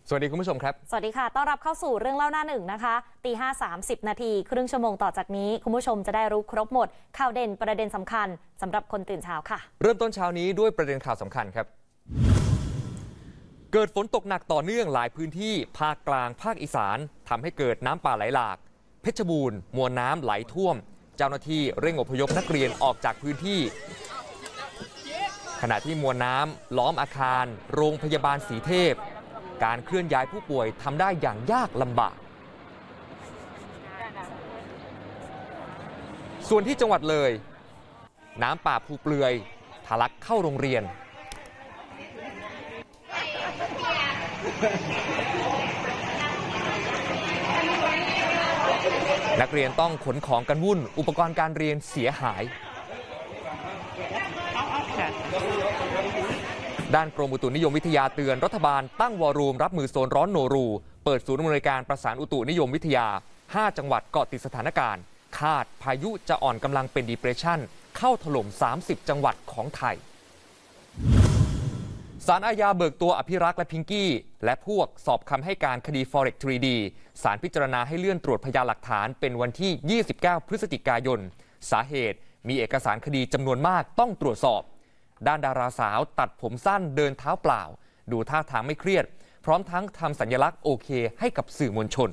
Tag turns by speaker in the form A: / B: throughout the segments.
A: สวัสดีคุณผู้ชมครับ
B: สวัสดีค่ะต้อนรับเข้าสู่เรื่องเล่าหน้าหนึ่งนะคะตี 5:30 นาทีครึ่งชั่วโมงต่อจากนี้คุณผู้ชมจะได้รู้ครบหมดข่าวเด่นประเด็นสำคัญสำหรับคนตื่นเช้าค่ะ
A: เริ่มต้นเช้านี้ด้วยประเด็นข่าวสำคัญครับเกิดฝนตกหนักต่อเนื่องหลายพื้นที่ภาคกลางภาคอีสานทำให้เกิดน้ำป่าไหลหลากเพชรบูรณ์มวลน้ำไหลท่วมเจ้าหน้าที่เร่งอพยพนักเรียนออกจากพื้นที่ขณะที่มวลน้ำล้อมอาคารโรงพยาบาลศรีเทพการเคลื่อนย้ายผู้ป่วยทำได้อย่างยากลำบากส่วนที่จังหวัดเลยน้ำป่าภูเปลือยทะลักเข้าโรงเรียนนักเรียนต้องขนของกันวุ่นอุปกรณ์การเรียนเสียหายด้านกรมอุตุนิยมวิทยาเตือนรัฐบาลตั้งวอรูมรับมือโซนร้อนโนรูเปิดศูนย์อำนวยการประสานอุตุนิยมวิทยา5จังหวัดเกาะติดสถานการณ์คาดพายุจะอ่อนกำลังเป็นดีเพรสชันเข้าถล่ม30จังหวัดของไทยศาลอาญาเบิกตัวอภิรักษ์และพิงกี้และพวกสอบคำให้การคดี Forex 3D ศาลพิจารณาให้เลื่อนตรวจพยานหลักฐานเป็นวันที่29พฤศจิกายนสาเหตุมีเอกสารคดีจำนวนมากต้องตรวจสอบด้านดาราสาวตัดผมสั้นเดินเท้าเปล่าดูท่าทางไม่เครียดพร้อมทั้งทำสัญลักษณ์โอเคให้กับสื่อมวลชน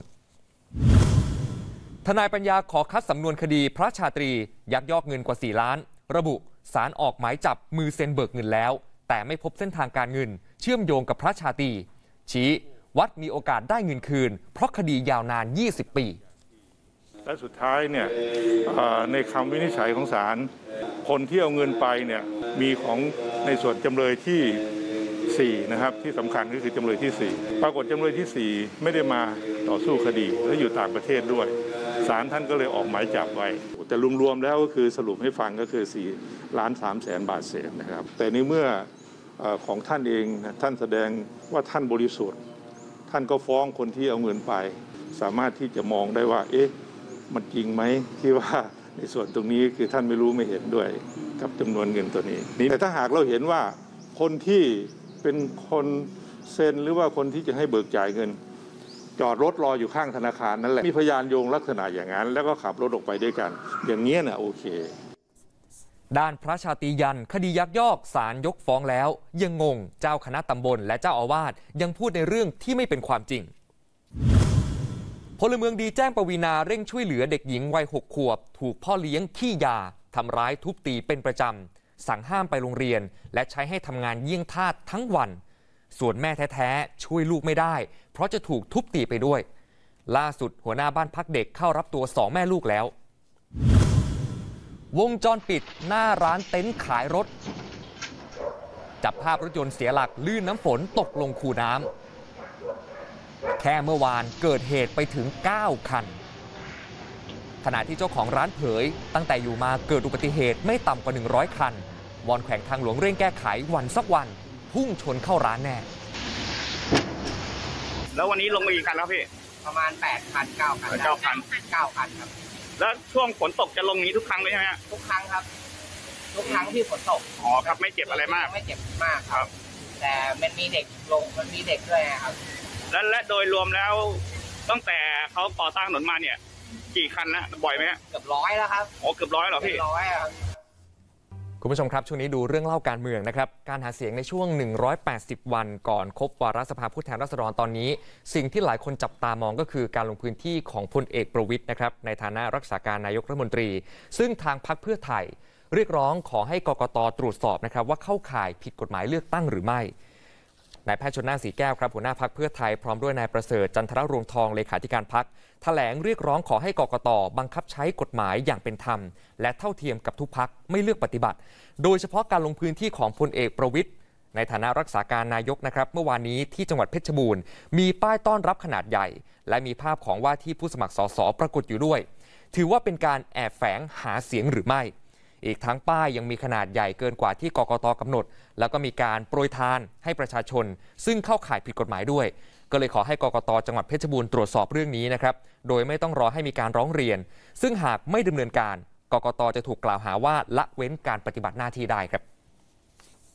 A: ทนายปัญญาขอคัดสำนวนคดีพระชาตรียักยอกเงินกว่า4 ล้านระบุศาลออกหมายจับมือเซ็นเบิกเงินแล้วแต่ไม่พบเส้นทางการเงินเชื่อมโยงกับพระชาตรีชี้วัดมีโอกาสได้เงินคืนเพราะคดียาวนาน20 ปี
C: และสุดท้ายเนี่ยในคำวินิจฉัยของศาลคนที่เอาเงินไปเนี่ยมีของในส่วนจำเลยที่4นะครับที่สำคัญก็คือจำเลยที่4ปรากฏจำเลยที่4ไม่ได้มาต่อสู้คดีและอยู่ต่างประเทศด้วยศาลท่านก็เลยออกหมายจับไว้แต่รวมๆแล้วก็คือสรุปให้ฟังก็คือ4,300,000 บาทเศษนะครับแต่ในเมื่อของท่านเองท่านแสดงว่าท่านบริสุทธิ์ท่านก็ฟ้องคนที่เอาเงินไปสามารถที่จะมองได้ว่าเอ๊ะมันจริงไหมที่ว่าในส่วนตรงนี้คือท่านไม่รู้ไม่เห็นด้วยกับจำนวนเงินตัวนี้แต่ถ้าหากเราเห็นว่าคนที่เป็นคนเซ็นหรือว่าคนที่จะให้เบิกจ่ายเงินจอดรถรออยู่ข้างธนาคารนั่นแหละมีพยานโยงลักษณะอย่างนั้นแล้วก็ขับรถออกไปด้วยกันอย่างนี้นะโอเค
A: ด้านพระชาตรียันคดียักยอกศาลยกฟ้องแล้วยังงงเจ้าคณะตำบลและเจ้าอาวาสยังพูดในเรื่องที่ไม่เป็นความจริงพลเมืองดีแจ้งปวีณาเร่งช่วยเหลือเด็กหญิงวัย6 ขวบถูกพ่อเลี้ยงขี้ยาทำร้ายทุบตีเป็นประจำสั่งห้ามไปโรงเรียนและใช้ให้ทำงานเยี่ยงทาสทั้งวันส่วนแม่แท้ๆช่วยลูกไม่ได้เพราะจะถูกทุบตีไปด้วยล่าสุดหัวหน้าบ้านพักเด็กเข้ารับตัว2 แม่ลูกแล้ววงจรปิดหน้าร้านเต็นท์ขายรถจับภาพรถยนต์เสียหลักลื่นน้ำฝนตกลงคูน้ำแค่เมื่อวานเกิดเหตุไปถึง9 คันขณะที่เจ้าของร้านเผยตั้งแต่อยู่มาเกิดอุบัติเหตุไม่ต่ำกว่า100 คันวอนแขวงทางหลวงเร่งแก้ไขวันสักวันพุ่งชนเข้าร้านแน่
D: แล้ววันนี้ลงมากี่คันแล้วพี่
E: ประมาณ8 คัน 9 คัน
D: 9 คัน
E: ครับ
D: แล้วช่วงฝนตกจะลงนี้ทุกครั้งเลยใช่ไหม
E: ทุกครั้งครับทุกครั้งที่ฝนตก
D: อ๋อครับไม่เจ็บอะไรมาก
E: ไม่เจ็บมากครับแต่มันมีเด็กลงมันมีเด็กด้วยครับ
D: และโดยรวมแล้วตั้งแต่เขาก่อสร้างถนนมาเนี่ยกี่คันนะบ่อยไหม
E: เกือบ100แล้วครับ
D: โอ้เกือบ100เหรอพี่
E: 100ครับ
A: คุณผู้ชมครับช่วงนี้ดูเรื่องเล่าการเมืองนะครับการหาเสียงในช่วง180 วันก่อนครบวาระสภาผู้แทนราษฎรตอนนี้สิ่งที่หลายคนจับตามองก็คือการลงพื้นที่ของพลเอกประวิตรนะครับในฐานะรักษาการนายกรัฐมนตรีซึ่งทางพรรคเพื่อไทยเรียกร้องขอให้กกต.ตรวจสอบนะครับว่าเข้าข่ายผิดกฎหมายเลือกตั้งหรือไม่นายแพทย์ชลน่าน สีแก้วครับหัวหน้าพรรคเพื่อไทยพร้อมด้วยนายประเสริฐจันทรรวงทองเลขาธิการพรรคแถลงเรียกร้องขอให้กกต.บังคับใช้กฎหมายอย่างเป็นธรรมและเท่าเทียมกับทุกพรรคไม่เลือกปฏิบัติโดยเฉพาะการลงพื้นที่ของพลเอกประวิตรในฐานะรักษาการนายกนะครับเมื่อวานนี้ที่จังหวัดเพชรบูรณ์มีป้ายต้อนรับขนาดใหญ่และมีภาพของว่าที่ผู้สมัครสสปรากฏอยู่ด้วยถือว่าเป็นการแอบแฝงหาเสียงหรือไม่อีกทั้งป้ายยังมีขนาดใหญ่เกินกว่าที่กกต.กำหนดแล้วก็มีการโปรยทานให้ประชาชนซึ่งเข้าข่ายผิดกฎหมายด้วยก็เลยขอให้กกต.จังหวัดเพชรบูรณ์ตรวจสอบเรื่องนี้นะครับโดยไม่ต้องรอให้มีการร้องเรียนซึ่งหากไม่ดำเนินการกกต.จะถูกกล่าวหาว่าละเว้นการปฏิบัติหน้าที่ได้ครับ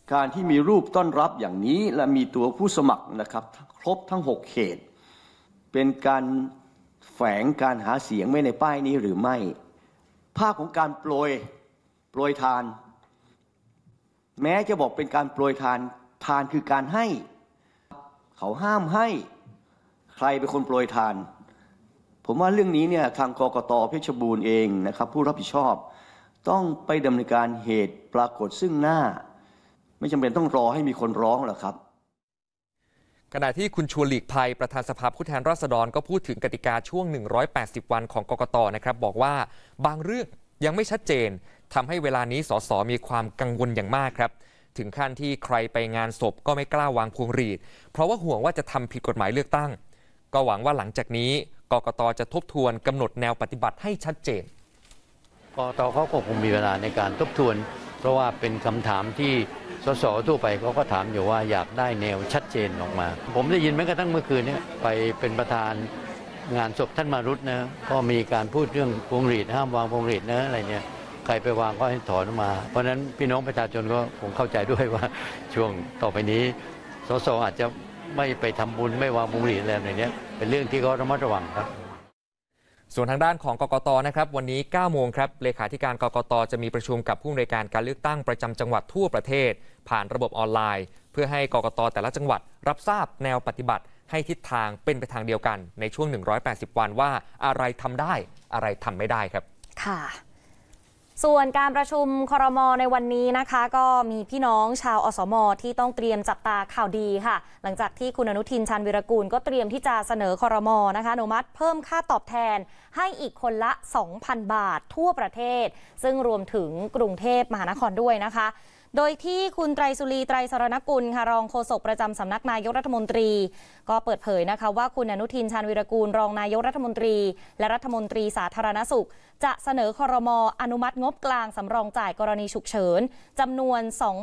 F: การที่มีรูปต้อนรับอย่างนี้และมีตัวผู้สมัครนะครับครบทั้ง6เขตเป็นการแฝงการหาเสียงไว้ในป้ายนี้หรือไม่ภาพของการโปรยทานแม้จะบอกเป็นการโปรยทานคือการให้เขาห้ามให้ใครเป็นคนโปรยทานผมว่าเรื่องนี้เนี่ยทางกกต.เพชรบูรณ์เองนะครับผู้รับผิดชอบต้องไปดำเนินการเหตุปรากฏซึ่งหน้าไม่จำเป็นต้องรอให้มีคนร้องหรอกครับ
A: ขณะที่คุณชวนหลีกภัยประธานสภาผู้แทนราษฎรก็พูดถึงกติกาช่วง180วันของกกต.นะครับบอกว่าบางเรื่องยังไม่ชัดเจนทำให้เวลานี้สสมีความกังวลอย่างมากครับถึงขั้นที่ใครไปงานศพก็ไม่กล้าวางพวงหรีดเพราะว่าห่วงว่าจะทำผิดกฎหมายเลือกตั้งก็หวังว่าหลังจากนี้กกต.จะทบทวนกำหนดแนวปฏิบัติให้ชัดเจน
G: กกต.เขาก็คงมีเวลาในการทบทวนเพราะว่าเป็นคำถามที่สสทั่วไปเขาก็ถามอยู่ว่าอยากได้แนวชัดเจนออกมาผมได้ยินแม้กระทั่งเมื่อคืนนี้ไปเป็นประธานงานศพท่านมารุตนะก็มีการพูดเรื่องพวงหรีดห้ามวางพวงหรีดนะอะไรเนี่ยใครไปวางก็ให้ถอนออกมาเพราะฉะนั้นพี่น้องประชาชนก็คงเข้าใจด้วยว่าช่วงต่อไปนี้สสอาจจะไม่ไปทำบุญไม่วางพวงหรีดอะไรอย่างนี้เป็นเรื่องที่เขาระมัดระวังครับ
A: ส่วนทางด้านของกกต.นะครับวันนี้ 9 โมงครับเลขาธิการกกต.จะมีประชุมกับผู้อำนวยการการเลือกตั้งประจำจังหวัดทั่วประเทศผ่านระบบออนไลน์เพื่อให้กกต.แต่ละจังหวัดรับทราบแนวปฏิบัติให้ทิศทางเป็นไปทางเดียวกันในช่วง180วันว่าอะไรทำได้อะไรทำไม่ได้ครับ
B: ค่ะส่วนการประชุมครม.ในวันนี้นะคะก็มีพี่น้องชาวอสม.ที่ต้องเตรียมจับตาข่าวดีค่ะหลังจากที่คุณอนุทินชาญวีรกูลก็เตรียมที่จะเสนอครม.นะคะอนุมัติเพิ่มค่าตอบแทนให้อีกคนละ 2,000 บาททั่วประเทศซึ่งรวมถึงกรุงเทพมหานครด้วยนะคะโดยที่คุณไตรสุรีไตรสรณกุลค่ะรองโฆษกประจำสำนักนายกรัฐมนตรีก็เปิดเผยนะคะว่าคุณอนุทินชาญวีรกูลรองนายกรัฐมนตรีและรัฐมนตรีสาธารณสุขจะเสนอครม.อนุมัติงบกลางสำรองจ่ายกรณีฉุกเฉินจำนวน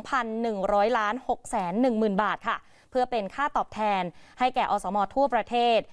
B: 2,100,610,000 บาทค่ะเพื่อเป็นค่าตอบแทนให้แก่อสม.ทั่วประเทศ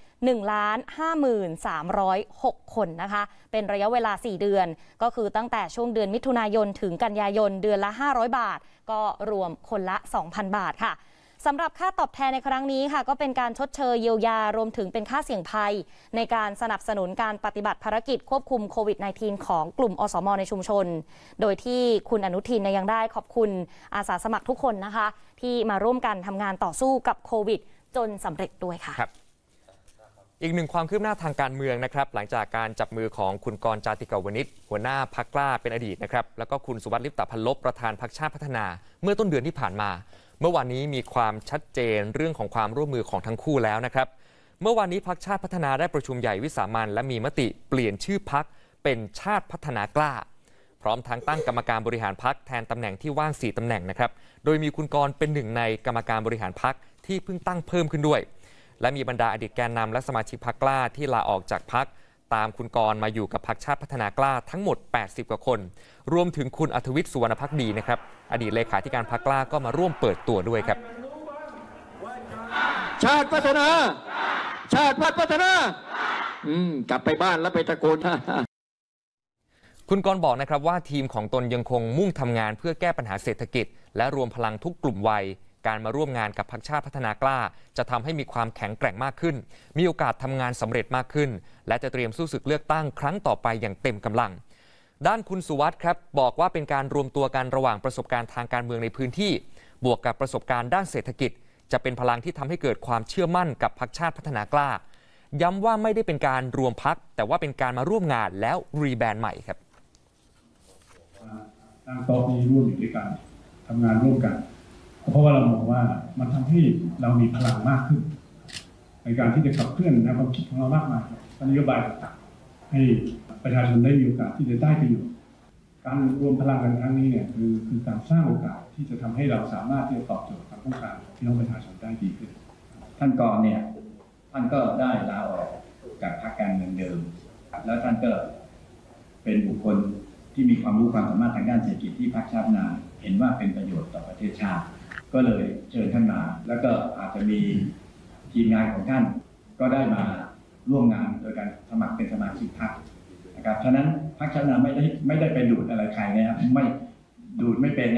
B: 1,53,306 คนนะคะเป็นระยะเวลา4เดือนก็คือตั้งแต่ช่วงเดือนมิถุนายนถึงกันยายนเดือนละ500บาทก็รวมคนละ 2,000 บาทค่ะสำหรับค่าตอบแทนในครั้งนี้ค่ะก็เป็นการชดเชยเยียวยารวมถึงเป็นค่าเสี่ยงภัยในการสนับสนุนการปฏิบัติภารกิจควบคุมโควิด -19 ของกลุ่มอสม.ในชุมชนโดยที่คุณอนุทินยังได้ขอบคุณอาสาสมัครทุกคนนะคะที่มาร่วมกันทำงานต่อสู้กับโควิดจนสำเร็จด้วยค่ะ
A: อีกหนึ่งความคืบหน้าทางการเมืองนะครับหลังจากการจับมือของคุณกรณ์จาติกาวนิชหัวหน้าพรรคกล้าเป็นอดีตนะครับแล้วก็คุณสุวัสดิ์ลิปตพันลบประธานพรรคชาติพัฒนาเมื่อต้นเดือนที่ผ่านมาเมื่อวานนี้มีความชัดเจนเรื่องของความร่วมมือของทั้งคู่แล้วนะครับเมื่อวานนี้พรรคชาติพัฒนาได้ประชุมใหญ่วิสามัญและมีมติเปลี่ยนชื่อพรรคเป็นชาติพัฒนากล้าพร้อมทั้งตั้งกรรมการบริหารพรรคแทนตำแหน่งที่ว่าง4ตำแหน่งนะครับโดยมีคุณกรณ์เป็นหนึ่งในกรรมการบริหารพรรคที่เพิ่งตั้งเพิ่มขึ้นด้วยและมีบรรดาอดีตแกนนำและสมาชิกพรรคกล้าที่ลาออกจากพรรคตามคุณกรณ์มาอยู่กับพรรคชาติพัฒนากล้าทั้งหมด80กว่าคนรวมถึงคุณอัธวิทย์สุวรรณภักดีนะครับอดีตเลขาธิการพรรคกล้าก็มาร่วมเปิดตัวด้วยครับ
H: ชาติพัฒนา กลับไปบ้านแล้วไปตะโกน
A: คุณกรณ์บอกนะครับว่าทีมของตนยังคงมุ่งทำงานเพื่อแก้ปัญหาเศรษฐกิจและรวมพลังทุกกลุ่มวัยการมาร่วมงานกับพรรคชาติพัฒนากล้าจะทำให้มีความแข็งแกร่งมากขึ้นมีโอกาสทำงานสำเร็จมากขึ้นและจะเตรียมสู้ศึกเลือกตั้งครั้งต่อไปอย่างเต็มกำลังด้านคุณสุวัสดิ์ครับบอกว่าเป็นการรวมตัวกันระหว่างประสบการณ์ทางการเมืองในพื้นที่บวกกับประสบการณ์ด้านเศรษฐกิจจะเป็นพลังที่ทำให้เกิดความเชื่อมั่นกับพรรคชาติพัฒนากล้าย้ำว่าไม่ได้เป็นการรวมพรรคแต่ว่าเป็นการมาร่วมงานแล้วรีแบรนด์ใหม่ครับ
I: ตั้งโต๊ะนี้ร่วมอยู่ด้วยกันทำงานร่วมกันเพราะว่าเรามองว่ามันทำให้เรามีพลังมากขึ้นในการที่จะขับเคลื่อนแนวความคิดของเรามากมายนโยบายต่างๆให้ประชาชนได้มีโอกาสที่จะได้ประโยชน์การรวมพลังกันครั้งนี้เนี่ยคือการสร้างโอกาสที่จะทำให้เราสามารถที่จะตอบโจทย์ความต้องการพี่น้องประชาชนได้ดีขึ้น
J: ท่านก่อนเนี่ยท่านก็ได้ลาออกจากพรรคการเมืองเดิมแล้วท่านก็เป็นบุคคลที่มีความรู้ความสามารถทางด้านเศรษฐกิจที่พรรคชาติพัฒนาเห็นว่าเป็นประโยชน์ต่อประเทศชาติก็เลยเชิญท่านมาแล้วก็อาจจะมีทีมงานของท่านก็ได้มาร่วมงานโดยการสมัครเป็นสมาชิกพรรคนะครับฉะนั้นพรรคชาติพัฒนาไม่ได้ไปดูดอะไรใครนะครับไม่ดูดไม่เป็นเนี่ย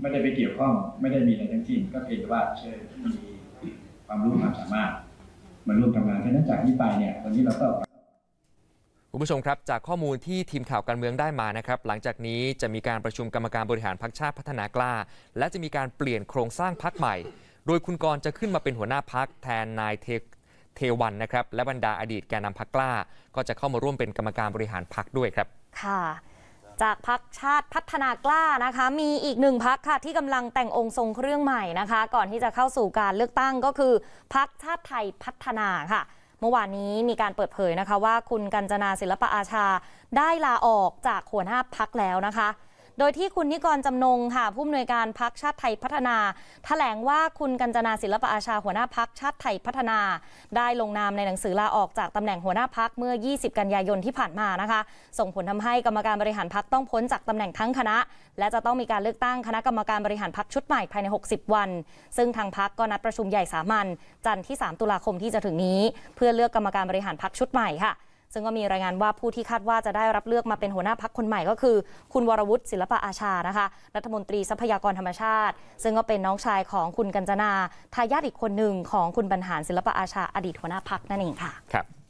J: ไม่ได้ไปเกี่ยวข้องไม่ได้มีอะไรทั้งสิ้นก็เพียงแต่ว่าเชิญที่มีความรู้ความสามารถมาร่วมทำงานเพราะฉะนั้นจากนี้ไปเนี่ยวันนี้เราก็
A: คุณผู้ชมครับจากข้อมูลที่ทีมข่าวการเมืองได้มานะครับหลังจากนี้จะมีการประชุมกรรมการบริหารพรรคชาติพัฒนากล้าและจะมีการเปลี่ยนโครงสร้างพรรคใหม่โดยคุณกรณ์จะขึ้นมาเป็นหัวหน้าพรรคแทนนายเทวันนะครับและบรรดาอดีตแกนนำพรรคกล้าก็จะเข้ามาร่วมเป็นกรรมการบริหารพรรคด้วยครับ
B: ค่ะจากพรรคชาติพัฒนากล้านะคะมีอีกหนึ่งพรรคค่ะที่กำลังแต่งองค์ทรงเครื่องใหม่นะคะก่อนที่จะเข้าสู่การเลือกตั้งก็คือพรรคชาติไทยพัฒนาค่ะเมื่อวานนี้มีการเปิดเผยนะคะว่าคุณกัญจนาศิลปอาชาได้ลาออกจากหัวหน้าพรรคแล้วนะคะโดยที่คุณนิกรจำนงค่ะผู้อำนวยการพรรคชาติไทยพัฒนาแถลงว่าคุณกัญจนาศิลปอาชาหัวหน้าพรรคชาติไทยพัฒนาได้ลงนามในหนังสือลาออกจากตำแหน่งหัวหน้าพรรคเมื่อ20กันยายนที่ผ่านมานะคะส่งผลทำให้กรรมการบริหารพรรคต้องพ้นจากตำแหน่งทั้งคณะและจะต้องมีการเลือกตั้งคณะกรรมการบริหารพรรคชุดใหม่ภายใน60วันซึ่งทางพรรคก็นัดประชุมใหญ่สามัญจันทร์ที่3ตุลาคมที่จะถึงนี้เพื่อเลือกกรรมการบริหารพรรคชุดใหม่ค่ะซึ่งก็มีรายงานว่าผู้ที่คาดว่าจะได้รับเลือกมาเป็นหัวหน้าพรรคคนใหม่ก็คือคุณวรวุฒิศิลปอาชานะคะรัฐมนตรีทรัพยากรธรรมชาติซึ่งก็เป็นน้องชายของคุณกัญจนาทายาทอีกคนหนึ่งของคุณบรรหารศิลปอาชาอดีตหัวหน้าพรรคนั่นเองค่ะ
A: ครับ